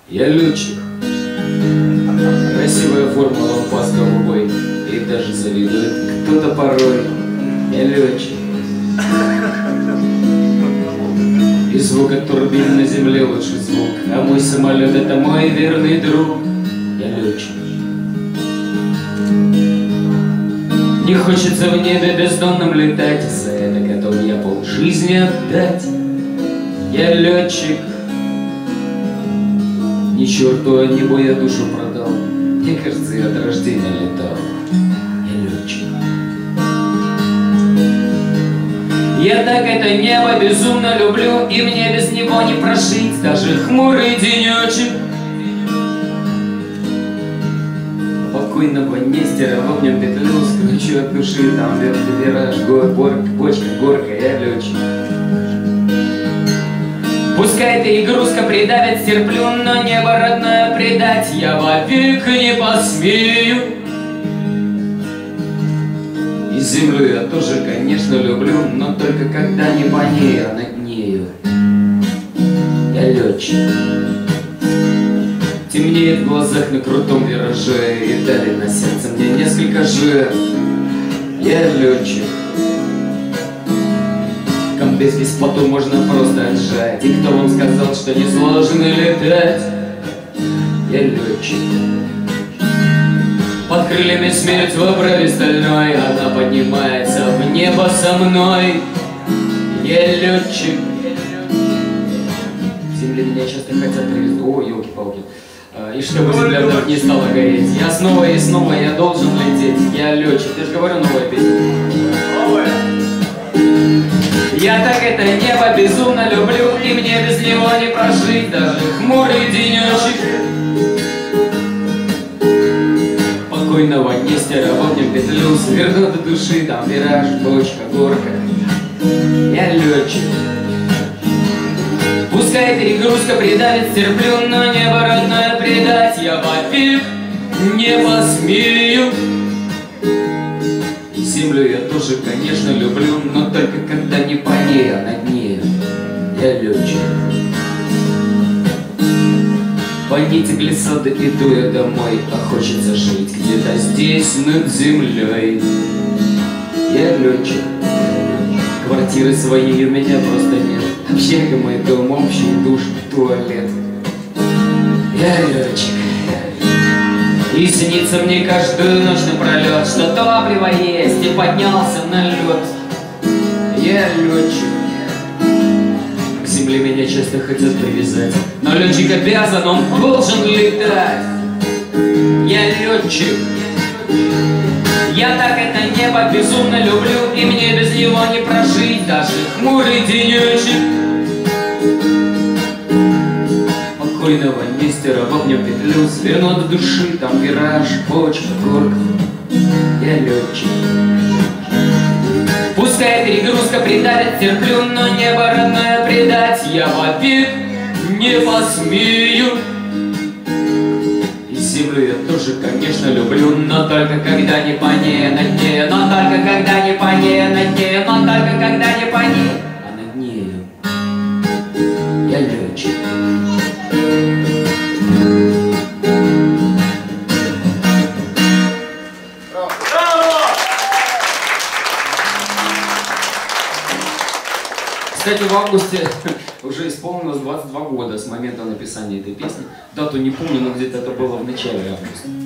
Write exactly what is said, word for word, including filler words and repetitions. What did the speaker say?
Я летчик. Красивая форма, лампас голубой, и даже завидует кто-то порой. Я летчик. И звук от турбин на земле лучший звук, а мой самолет — это мой верный друг. Я летчик. Не хочется в небе бездонном летать, за это готов я полжизни отдать. Я летчик. Ни черту, а небо я душу продал. Мне кажется, я от рождения летал. Я летчик. Я так это небо безумно люблю, и мне без него не прожить даже хмурый денечек. Покойного Нестера в огнем петлю скручу от души, там вираж, гор, горка, бочка, горка, я летчик. Пускай перегрузка придавит, стерплю, но небо родное предать я вовек не посмею. И землю я тоже, конечно, люблю, но только когда не по ней, а над нею. Я летчик. Темнеет в глазах на крутом вираже, и дали на сердце мне несколько жертв. Я летчик. Комбез без поту можно просто отжать. И кто вам сказал, что не сложно летать? Я летчик. Под крыльями смерть в обрыве стальной, она поднимается в небо со мной. Я летчик. Земли меня часто хотят привезти. О, елки-палки. И чтобы земля вдруг не стала гореть, я снова и снова я должен лететь. Я летчик. Я же говорю, новая песня. Новая. Я так это небо безумно люблю, и мне без него не прожить даже хмурый денечек. Покойного Нестера в огнем петлю сверну до души, там вираж, бочка, горка. Я летчик. Пускай перегрузка придавит, терплю, но небо родное предать я вовек не посмею. Землю я тоже, конечно, люблю, но только когда не по ней, а над нею. Я летчик. По нити глиссады иду я домой, а хочется жить где-то здесь, над землей. Я летчик. Квартиры своей у меня просто нет. Общага мой дом, общий душ, туалет. Я летчик. И снится мне каждую ночь напролет, что топливо есть, и поднялся на лед. Я летчик. К земле меня часто хотят привязать, но летчик обязан, он должен летать. Я летчик. Я так это небо безумно люблю, и мне без него не прожить даже хмурый денечек. Покойного Нестера в огнем петлю сверну до души, там вираж, бочка, горка. Я летчик. Пускай перегрузка придавит, терплю, но небо родное предать я вовек не посмею. И землю я тоже, конечно, люблю, но только когда не по ней, а над ней, но только когда не по ней, а над ней, но только когда не по ней, а над нею. Я летчик. Кстати, в августе уже исполнилось двадцать два года с момента написания этой песни. Дату не помню, но где-то это было в начале августа.